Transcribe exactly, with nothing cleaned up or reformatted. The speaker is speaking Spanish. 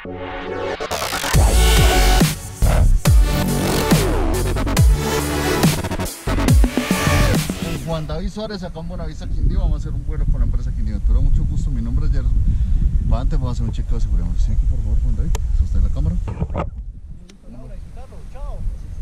Juan David Suárez, acá en Buenavista, Quindío. Vamos a hacer un vuelo con la empresa Quindío Ventura. Mucho gusto, mi nombre es Gerson. Para antes vamos a hacer un chequeo de seguridad. ¿Sí aquí, por favor, Juan David? ¿Sostén la cámara?